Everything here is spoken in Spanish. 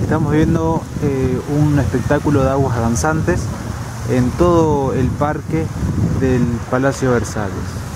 Estamos viendo un espectáculo de aguas danzantes en todo el parque del Palacio Versalles.